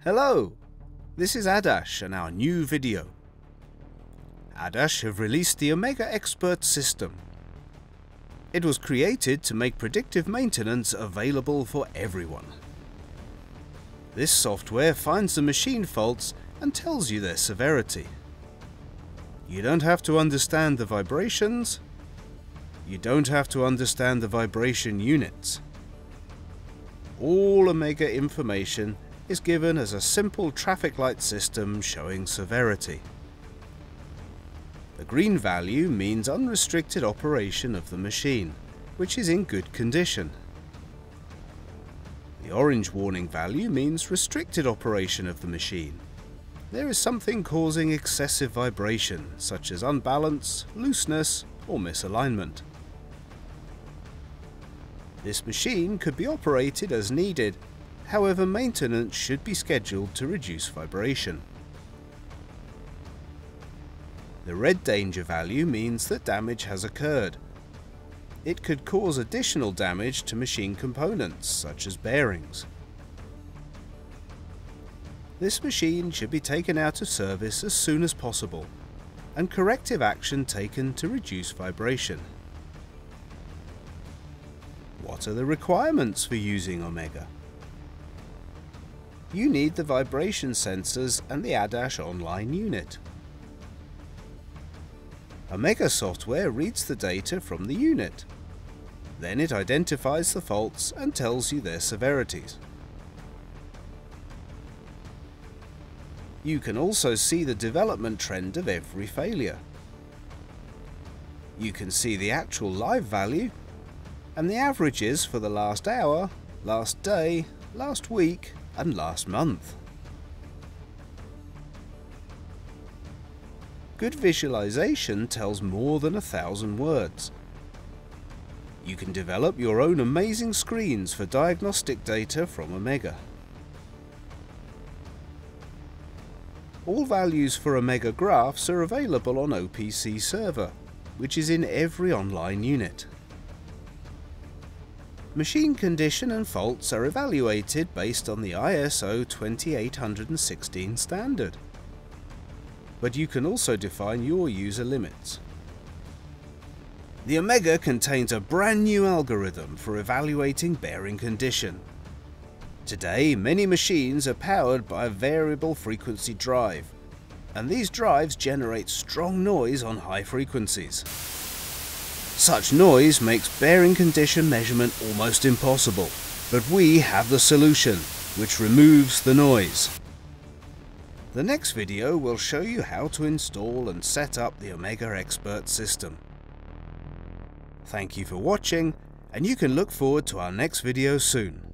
Hello, this is Adash and our new video. Adash have released the Omega Expert system. It was created to make predictive maintenance available for everyone. This software finds the machine faults and tells you their severity. You don't have to understand the vibrations. You don't have to understand the vibration units. All Omega information is given as a simple traffic light system showing severity. The green value means unrestricted operation of the machine, which is in good condition. The orange warning value means restricted operation of the machine. There is something causing excessive vibration, such as unbalance, looseness, or misalignment. This machine could be operated as needed. However, maintenance should be scheduled to reduce vibration. The red danger value means that damage has occurred. It could cause additional damage to machine components, such as bearings. This machine should be taken out of service as soon as possible, and corrective action taken to reduce vibration. What are the requirements for using Omega? You need the vibration sensors and the Adash online unit. Omega software reads the data from the unit. Then it identifies the faults and tells you their severities. You can also see the development trend of every failure. You can see the actual live value and the averages for the last hour, last day, last week, and last month. Good visualization tells more than 1,000 words. You can develop your own amazing screens for diagnostic data from Omega. All values for Omega graphs are available on OPC server, which is in every online unit. Machine condition and faults are evaluated based on the ISO 2816 standard. But you can also define your user limits. The Omega contains a brand new algorithm for evaluating bearing condition. Today, many machines are powered by a variable frequency drive, and these drives generate strong noise on high frequencies. Such noise makes bearing condition measurement almost impossible, but we have the solution, which removes the noise. The next video will show you how to install and set up the Omega Expert system. Thank you for watching, and you can look forward to our next video soon.